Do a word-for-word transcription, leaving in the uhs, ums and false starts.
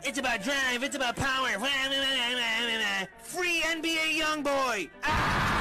It's about drive. It's about power. Free N B A Youngboy. Ah!